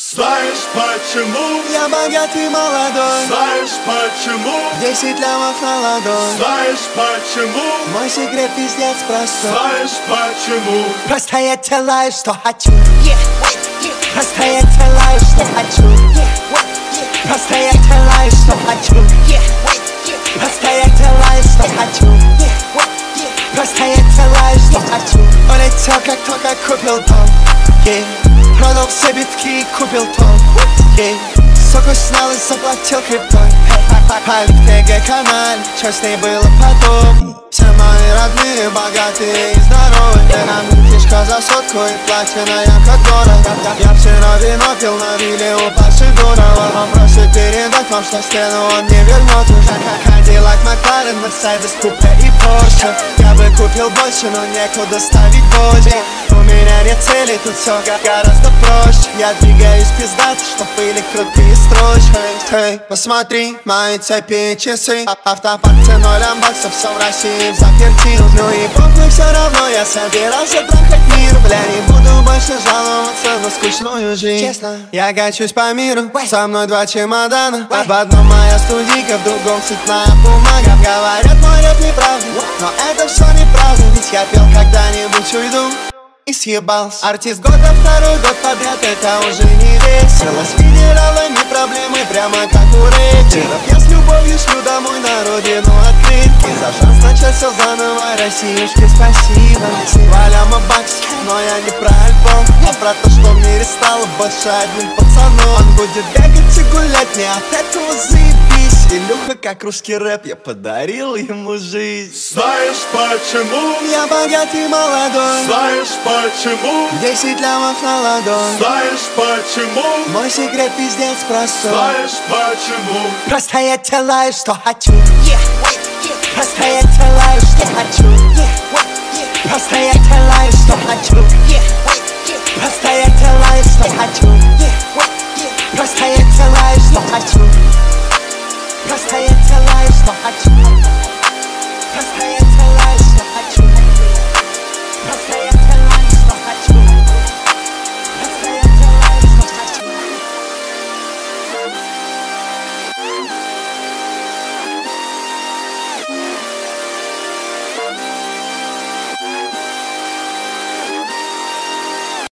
Знаешь почему? Я богатый молодой. Знаешь почему? 10 лямов на ладонь. Знаешь почему? Мой секрет пиздец простой. Знаешь почему? Просто я делаю, что хочу. Просто я делаю, что хочу. Просто я делаю, что хочу. Просто я делаю, что хочу. Просто я делаю, что хочу. Улетел, как только купил дом. Продал все битки и купил том. Суку снял и заплатил криптой. Пали в ТГ-канале, что с ней было потом. Все мои родные, богатые и здоровые. На мне фишка за сотку и платина, я как дорого. Я вчера вино пил на вилле у Паши Дурова. Он просит передать вам, что стену он не вернет уже. Cadillac, McLaren, Mercedes, купе и Porsche. Я бы купил больше, но некуда ставить бочки. У меня нет цели, тут все гораздо проще. Я двигаюсь пиздато, чтоб были крутые строчки. Посмотри, мои цепи и часы. Автопарк ценой баксов, все в России запертил. Ну и похуй, все равно я собирался трахать мир. Бля, не буду больше жаловаться на скучную жизнь. Честно, я качусь по миру, со мной 2 чемодана. В одном моя студийка, в другом цветная бумага. Говорят, мой рэп неправда, но это все неправда. Ведь я пел, когда-нибудь уйду и съебался. Артист года, второй год подряд, это уже не весело. С федералами проблемы прямо как у рэперов. Я с любовью шлю домой на родину открытки. За шанс начать все заново, Россиюшке спасибо. 2 ляма баксов, но я не про альбом, а про то, что в мире стало больше одним пацаном. Он будет бегать и гулять, мне от этого заебись. Илюха, как русский рэп, я подарил ему жизнь. Знаешь почему? Я богатый молодой. Знаешь почему? 10 лямов на ладонь. Знаешь почему? Мой секрет пиздец простой. Знаешь почему? Просто я делаю, что хочу. Просто я делаю, что хочу. Просто я делаю, что хочу. Просто я делаю, что хочу. Просто я делаю, что хочу. Просто я делаю, что хочу.